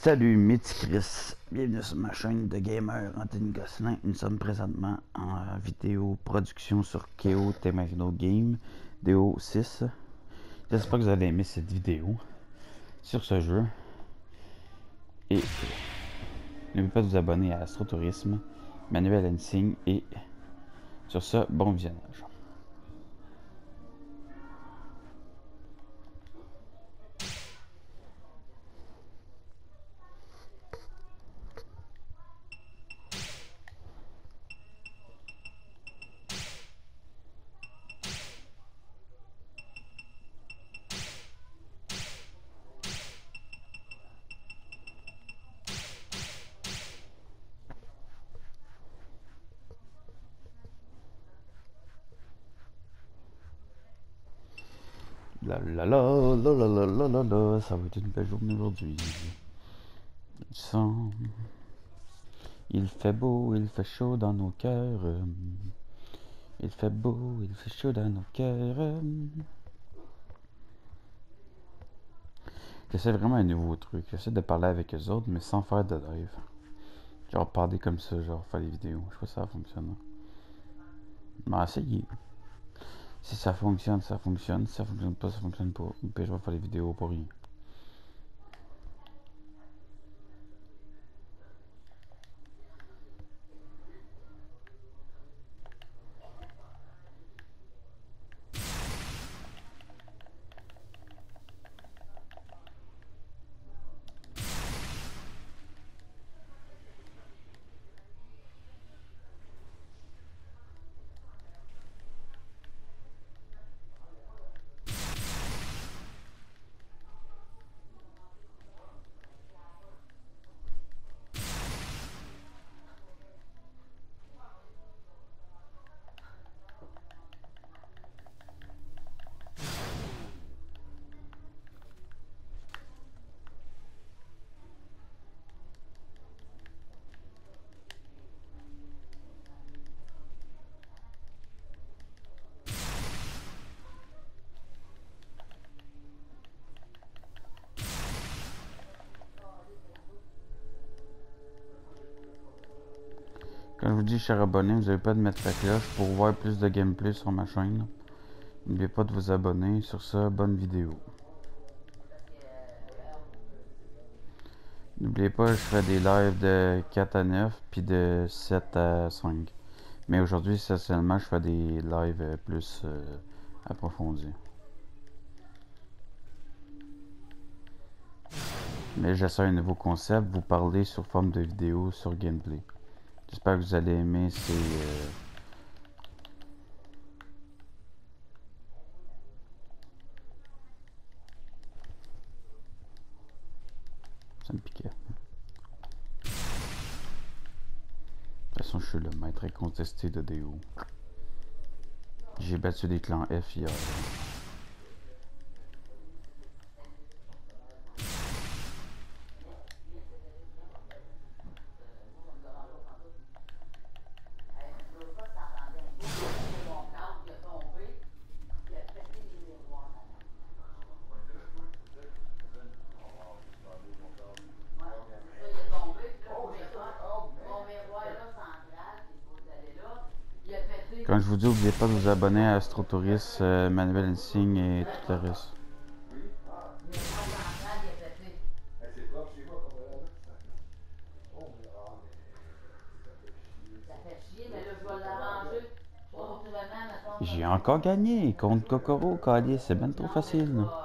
Salut Mythicris, bienvenue sur ma chaîne de gamer Anthony Gosselin. Nous sommes présentement en vidéo production sur KO Temagno Game DO6. J'espère que vous allez aimer cette vidéo sur ce jeu. Et n'oubliez pas de vous abonner à Astro Tourisme, Manuel Hensing, et sur ce, bon visionnage. La la la la la la la la la, ça va être une belle journée aujourd'hui. Il fait beau, il fait chaud dans nos cœurs. Il fait beau, il fait chaud dans nos cœurs. J'essaie vraiment un nouveau truc. J'essaie de parler avec eux autres, mais sans faire de live. Genre parler comme ça, genre faire des vidéos. Je sais pas si ça fonctionne. Mais essayez. Si ça fonctionne, ça fonctionne. Si ça fonctionne pas, ça fonctionne pas. Puis je vais faire des vidéos pour rien. Quand je vous dis cher abonné, vous n'avez pas de mettre la cloche pour voir plus de gameplay sur ma chaîne. N'oubliez pas de vous abonner. Sur ça, bonne vidéo. N'oubliez pas, je fais des lives de 4 à 9 puis de 7 à 5. Mais aujourd'hui, essentiellement, je fais des lives plus approfondis. Mais j'essaie un nouveau concept, vous parler sur forme de vidéo sur gameplay. J'espère que vous allez aimer ces... Ça me piquait. De toute façon, je suis le maître incontesté de DO. J'ai battu des clans F hier. Quand je vous dis, n'oubliez pas de vous abonner à Astro Tourisme, Manuel Hensing et tout le reste. J'ai encore gagné contre Kokoro, Kali, c'est bien trop facile.